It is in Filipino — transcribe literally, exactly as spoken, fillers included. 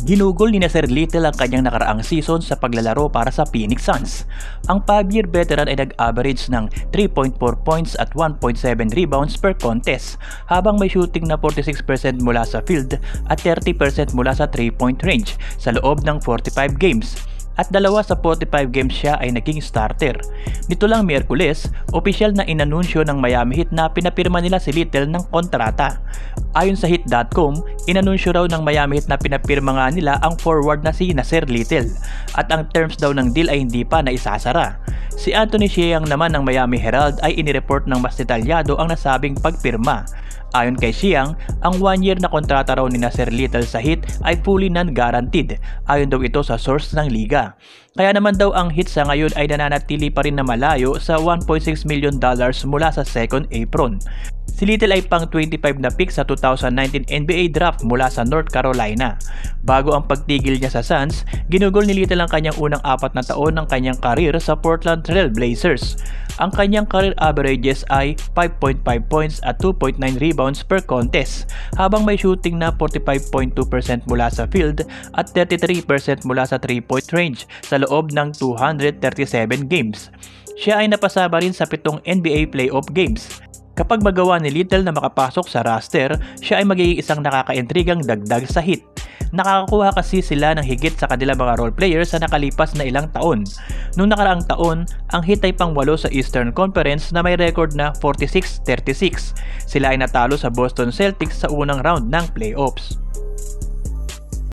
Ginugol ni na Sir Little ang kanyang nakaraang season sa paglalaro para sa Phoenix Suns. Ang five year veteran ay nag-average ng three point four points at one point seven rebounds per contest, habang may shooting na forty-six percent mula sa field at thirty percent mula sa three point range sa loob ng forty-five games. At dalawa sa forty-five games siya ay naging starter. Nito lang Miyerkules, opisyal na inanunsyo ng Miami Heat na pinapirma nila si Little ng kontrata. Ayon sa Heat dot com, inanunsyo raw ng Miami Heat na pinapirma nga nila ang forward na si Nasir Little at ang terms daw ng deal ay hindi pa naisasara. Si Anthony Chiang naman ng Miami Herald ay inireport ng mas detalyado ang nasabing pagpirma. Ayon kay Chiang, ang one year na kontrata raw ni Nasir Little sa Heat ay fully non-guaranteed, ayon daw ito sa source ng liga. Kaya naman daw ang Heat sa ngayon ay nananatili pa rin na malayo sa one point six million dollars mula sa second apron. Si Little ay pang twenty-five na pick sa two thousand nineteen N B A draft mula sa North Carolina. Bago ang pagtigil niya sa Suns, ginugol ni Little ang kanyang unang apat na taon ng kanyang karir sa Portland Trail Blazers. Ang kanyang career averages ay five point five points at two point nine rebounds per contest, habang may shooting na forty-five point two percent mula sa field at thirty-three percent mula sa three point range sa loob ng two hundred thirty-seven games. Siya ay napasaba rin sa pitong N B A playoff games. Kapag magawa ni Little na makapasok sa roster, siya ay magiging isang nakakaintrigang dagdag sa Heat. Nakakakuha kasi sila ng higit sa kanilang mga role players sa nakalipas na ilang taon. Noong nakaraang taon, ang Heat ay pangwalo sa Eastern Conference na may record na forty-six thirty-six. Sila ay natalo sa Boston Celtics sa unang round ng playoffs.